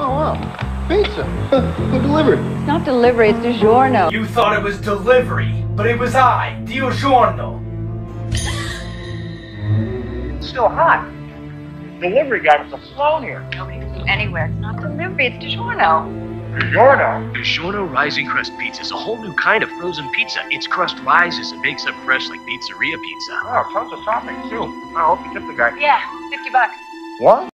Oh, wow. Pizza. Who delivered? It's not delivery, it's DiGiorno. You thought it was delivery, but it was I, giorno. It's still hot. Delivery guy must have flown here. Nobody can go anywhere. It's not delivery, it's DiGiorno. Giorno? Giorno Rising Crust Pizza is a whole new kind of frozen pizza. Its crust rises and bakes up fresh like pizzeria pizza. Oh, tons of toppings, too. I hope you tip the guy. Yeah, $50. What?